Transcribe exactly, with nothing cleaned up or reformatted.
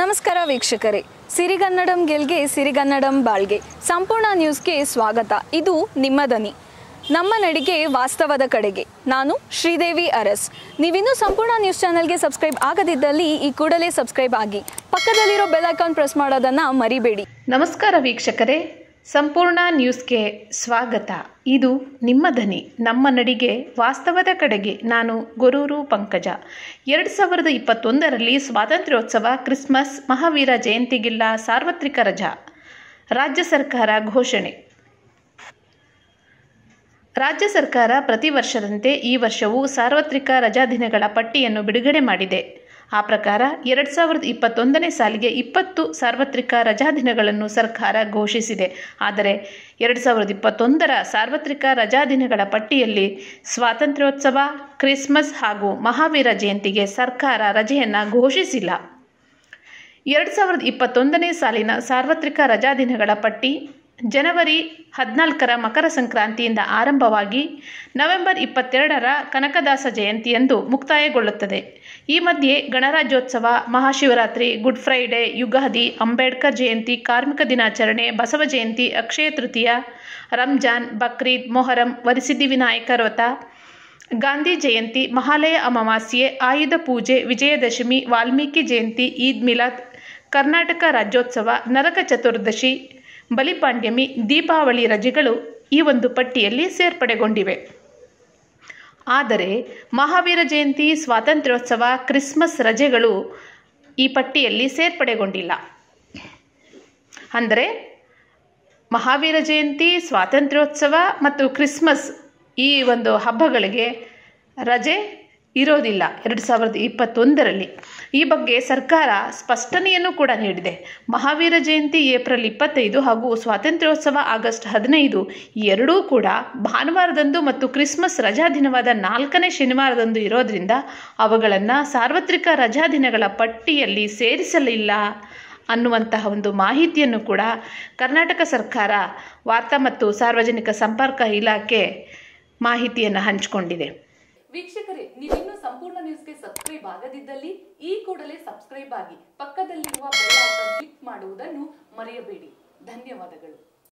ನಮಸ್ಕಾರ ವೀಕ್ಷಕರೇ, ಸಿರಿಗನ್ನಡಂ ಗೆಲ್ಗೆ ಸಿರಿಗನ್ನಡಂ ಬಾಳ್ಗೆ ಸಂಪೂರ್ಣ ನ್ಯೂಸ್ಗೆ ಸ್ವಾಗತ. ಇದು ನಿಮ್ಮ ದನಿ, ನಮ್ಮ ನಡಿಗೆ ವಾಸ್ತವದ ಕಡೆಗೆ. ನಾನು ಶ್ರೀದೇವಿ ಅರಸ್. ನೀವಿನ್ನೂ ಸಂಪೂರ್ಣ ನ್ಯೂಸ್ ಚಾನೆಲ್ಗೆ ಸಬ್ಸ್ಕ್ರೈಬ್ ಆಗದಿದ್ದಲ್ಲಿ ಈ ಕೂಡಲೇ ಸಬ್ಸ್ಕ್ರೈಬ್ ಆಗಿ, ಪಕ್ಕದಲ್ಲಿರೋ ಬೆಲ್ ಐಕಾನ್ ಪ್ರೆಸ್ ಮಾಡೋದನ್ನು ಮರಿಬೇಡಿ. ನಮಸ್ಕಾರ ವೀಕ್ಷಕರೇ, ಸಂಪೂರ್ಣ ನ್ಯೂಸ್ಗೆ ಸ್ವಾಗತ. ಇದು ನಿಮ್ಮ ಧ್ವನಿ, ನಮ್ಮ ನಡಿಗೆ ವಾಸ್ತವದ ಕಡೆಗೆ. ನಾನು ಗೊರೂರು ಪಂಕಜ. ಎರಡು ಸಾವಿರದ ಇಪ್ಪತ್ತೊಂದರಲ್ಲಿ ಸ್ವಾತಂತ್ರ್ಯೋತ್ಸವ, ಕ್ರಿಸ್ಮಸ್, ಮಹಾವೀರ ಜಯಂತಿಗಿಲ್ಲ ಸಾರ್ವತ್ರಿಕ ರಜಾ. ರಾಜ್ಯ ಸರ್ಕಾರ ಘೋಷಣೆ. ರಾಜ್ಯ ಸರ್ಕಾರ ಪ್ರತಿ ವರ್ಷದಂತೆ ಈ ವರ್ಷವೂ ಸಾರ್ವತ್ರಿಕ ರಜಾ ದಿನಗಳ ಪಟ್ಟಿಯನ್ನು ಬಿಡುಗಡೆ ಮಾಡಿದೆ. ಆ ಪ್ರಕಾರ ಎರಡು ಸಾವಿರದ ಇಪ್ಪತ್ತೊಂದನೇ ಸಾಲಿಗೆ ಇಪ್ಪತ್ತು ಸಾರ್ವತ್ರಿಕ ರಜಾ ದಿನಗಳನ್ನು ಸರ್ಕಾರ ಘೋಷಿಸಿದೆ. ಆದರೆ ಎರಡು ಸಾವಿರದ ಇಪ್ಪತ್ತೊಂದರ ಸಾರ್ವತ್ರಿಕ ರಜಾ ದಿನಗಳ ಪಟ್ಟಿಯಲ್ಲಿ ಸ್ವಾತಂತ್ರ್ಯೋತ್ಸವ, ಕ್ರಿಸ್ಮಸ್ ಹಾಗೂ ಮಹಾವೀರ ಜಯಂತಿಗೆ ಸರ್ಕಾರ ರಜೆಯನ್ನು ಘೋಷಿಸಿಲ್ಲ. ಎರಡು ಸಾವಿರದ ಇಪ್ಪತ್ತೊಂದನೇ ಸಾಲಿನ ಸಾರ್ವತ್ರಿಕ ರಜಾ ದಿನಗಳ ಪಟ್ಟಿ ಜನವರಿ ಹದಿನಾಲ್ಕರ ಮಕರ ಸಂಕ್ರಾಂತಿಯಿಂದ ಆರಂಭವಾಗಿ ನವೆಂಬರ್ ಇಪ್ಪತ್ತೆರಡರ ಕನಕದಾಸ ಜಯಂತಿಯಂದು ಮುಕ್ತಾಯಗೊಳ್ಳುತ್ತದೆ. ಈ ಮಧ್ಯೆ ಗಣರಾಜ್ಯೋತ್ಸವ, ಮಹಾಶಿವರಾತ್ರಿ, ಗುಡ್ ಫ್ರೈಡೆ, ಯುಗಾದಿ, ಅಂಬೇಡ್ಕರ್ ಜಯಂತಿ, ಕಾರ್ಮಿಕ ದಿನಾಚರಣೆ, ಬಸವ ಜಯಂತಿ, ಅಕ್ಷಯ ತೃತೀಯ, ರಂಜಾನ್, ಬಕ್ರೀದ್, ಮೊಹರಂ, ವರಿಸಿದ್ಧಿ ವಿನಾಯಕ ವ್ರತ, ಗಾಂಧಿ ಜಯಂತಿ, ಮಹಾಲಯ ಅಮಾವಾಸ್ಯೆ, ಆಯುಧ ಪೂಜೆ, ವಿಜಯದಶಮಿ, ವಾಲ್ಮೀಕಿ ಜಯಂತಿ, ಈದ್ ಮಿಲಾದ್, ಕರ್ನಾಟಕ ರಾಜ್ಯೋತ್ಸವ, ನರಕ ಚತುರ್ದಶಿ, ಬಲಿಪಾಂಡ್ಯಮಿ, ದೀಪಾವಳಿ ರಜೆಗಳು ಈ ಒಂದು ಪಟ್ಟಿಯಲ್ಲಿ ಸೇರ್ಪಡೆಗೊಂಡಿವೆ. ಆದರೆ ಮಹಾವೀರ ಜಯಂತಿ, ಸ್ವಾತಂತ್ರ್ಯೋತ್ಸವ, ಕ್ರಿಸ್ಮಸ್ ರಜೆಗಳು ಈ ಪಟ್ಟಿಯಲ್ಲಿ ಸೇರ್ಪಡೆಗೊಂಡಿಲ್ಲ. ಅಂದರೆ ಮಹಾವೀರ ಜಯಂತಿ, ಸ್ವಾತಂತ್ರ್ಯೋತ್ಸವ ಮತ್ತು ಕ್ರಿಸ್ಮಸ್ ಈ ಒಂದು ಹಬ್ಬಗಳಿಗೆ ರಜೆ ಇರೋದಿಲ್ಲ ಎರಡು ಸಾವಿರದ ಇಪ್ಪತ್ತೊಂದರಲ್ಲಿ. ಈ ಬಗ್ಗೆ ಸರ್ಕಾರ ಸ್ಪಷ್ಟನೆಯನ್ನು ಕೂಡ ನೀಡಿದೆ. ಮಹಾವೀರ ಜಯಂತಿ ಏಪ್ರಿಲ್ ಇಪ್ಪತ್ತೈದು ಹಾಗೂ ಸ್ವಾತಂತ್ರ್ಯೋತ್ಸವ ಆಗಸ್ಟ್ ಹದಿನೈದು ಈ ಎರಡೂ ಕೂಡ ಭಾನುವಾರದಂದು ಮತ್ತು ಕ್ರಿಸ್ಮಸ್ ರಜಾ ದಿನವಾದ ನಾಲ್ಕನೇ ಶನಿವಾರದಂದು ಇರೋದ್ರಿಂದ ಅವುಗಳನ್ನು ಸಾರ್ವತ್ರಿಕ ರಜಾ ದಿನಗಳ ಪಟ್ಟಿಯಲ್ಲಿ ಸೇರಿಸಲಿಲ್ಲ ಅನ್ನುವಂತಹ ಒಂದು ಮಾಹಿತಿಯನ್ನು ಕೂಡ ಕರ್ನಾಟಕ ಸರ್ಕಾರ ವಾರ್ತಾ ಮತ್ತು ಸಾರ್ವಜನಿಕ ಸಂಪರ್ಕ ಇಲಾಖೆ ಮಾಹಿತಿಯನ್ನು ಹಂಚಿಕೊಂಡಿದೆ. ವೀಕ್ಷಕರೇ, ನೀವಿನ್ನೂ ಸಂಪೂರ್ಣ ನ್ಯೂಸ್ಗೆ ಸಬ್ಸ್ಕ್ರೈಬ್ ಆಗದಿದ್ದಲ್ಲಿ ಈ ಕೂಡಲೇ ಸಬ್ಸ್ಕ್ರೈಬ್ ಆಗಿ, ಪಕ್ಕದಲ್ಲಿರುವ ಬೆಲ್ ಐಕಾನ್ ಕ್ಲಿಕ್ ಮಾಡುವುದನ್ನು ಮರೆಯಬೇಡಿ. ಧನ್ಯವಾದಗಳು.